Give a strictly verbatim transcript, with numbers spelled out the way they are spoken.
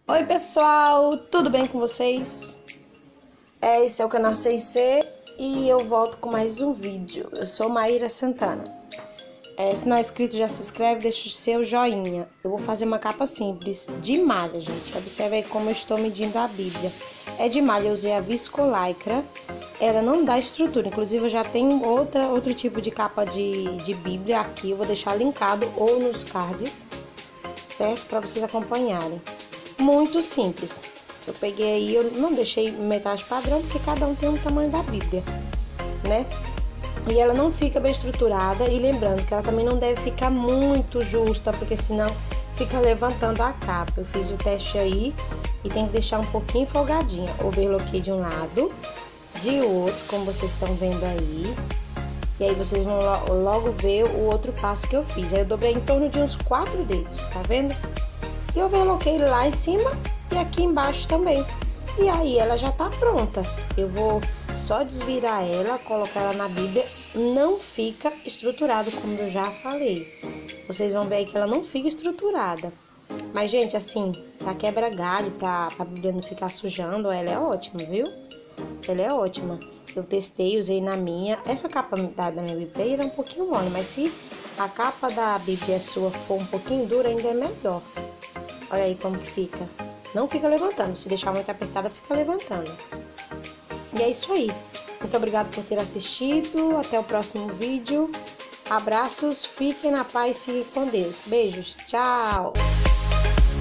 Oi pessoal, tudo bem com vocês? É, esse é o canal seis C e eu volto com mais um vídeo. Eu sou Maíra Santana. É, se não é inscrito, já se inscreve, deixa o seu joinha. Eu vou fazer uma capa simples de malha, gente. Observe aí como eu estou medindo a Bíblia. É de malha, eu usei a Viscolaicra. Ela não dá estrutura, inclusive eu já tenho outra, outro tipo de capa de, de Bíblia aqui. Eu vou deixar linkado ou nos cards, certo? Para vocês acompanharem. Muito simples. Eu peguei aí, eu não deixei metragem padrão, porque cada um tem um tamanho da Bíblia, né? E ela não fica bem estruturada, e lembrando que ela também não deve ficar muito justa, porque senão fica levantando a capa. Eu fiz o teste aí e tem que deixar um pouquinho folgadinha. Overloquei de um lado, de outro, como vocês estão vendo aí. E aí vocês vão logo ver o outro passo que eu fiz. Aí eu dobrei em torno de uns quatro dedos, tá vendo? E eu overloquei lá em cima e aqui embaixo também. E aí ela já tá pronta. Eu vou só desvirar ela, colocar ela na Bíblia. Não fica estruturado, como eu já falei. Vocês vão ver aí que ela não fica estruturada. Mas, gente, assim, pra quebra galho, pra, pra Bíblia não ficar sujando, ela é ótima, viu? Ela é ótima. Eu testei, usei na minha. Essa capa da, da minha Bíblia era um pouquinho mole, mas se a capa da Bíblia sua for um pouquinho dura, ainda é melhor. Olha aí como que fica. Não fica levantando. Se deixar muito apertada, fica levantando. E é isso aí. Muito obrigada por ter assistido. Até o próximo vídeo. Abraços. Fiquem na paz. Fiquem com Deus. Beijos. Tchau.